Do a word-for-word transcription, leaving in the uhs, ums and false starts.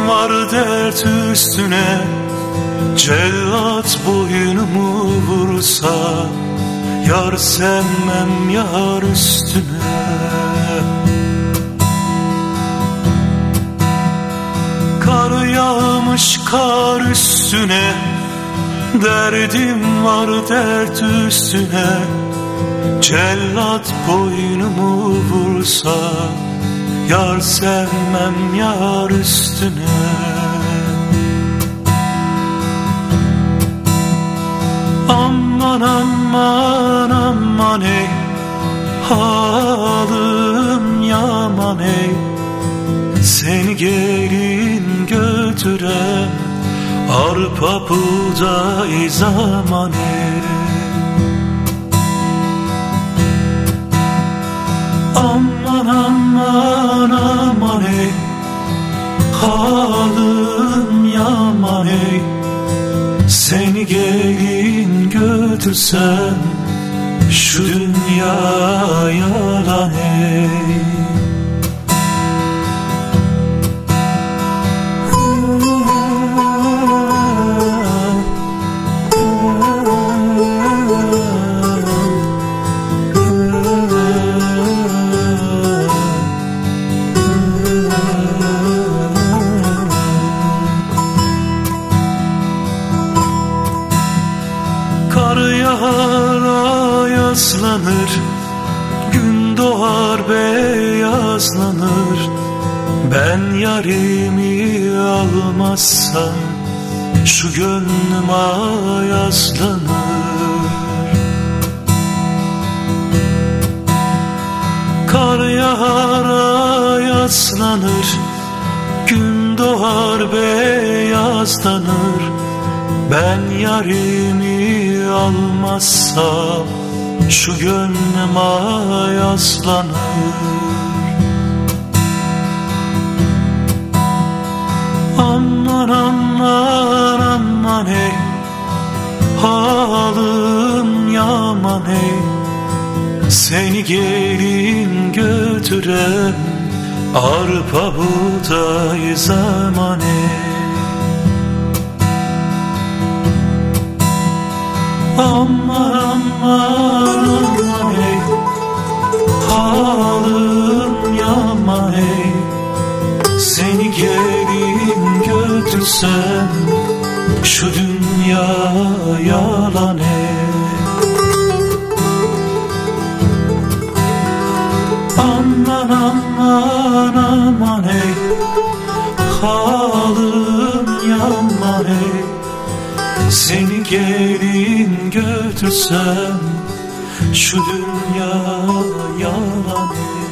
var dert üstüne, cellat boynumu vursa, yar sevmem yar üstüne. Kar yağmış kar üstüne, derdim var dert üstüne, cellat boynumu vursa, yar sevmem yar üstüne. Aman aman aman ey, halim yaman ey, seni gelin götüren arpa buğday zaman ey. Aman aman aman ey, halim yaman ey, seni gelin götürsem şu dünya yalan ey. Kar yağar ayazlanır, gün doğar beyazlanır. Ben yarimi almazsam şu gönlüm ayazlanır. Kar yağar ayazlanır, gün doğar beyazlanır. Ben yarimi almazsam şu gönlüm ayazlanır. Aman aman aman ey, halim yaman ey, seni gelin götüren arpa buğday zaman ey. Aman aman aman ey, halim yaman ey, seni gelin götürsem şu dünya yalan ey. Aman aman aman ey, halim yaman ey, seni gelin götürsem şu dünya yalan ey.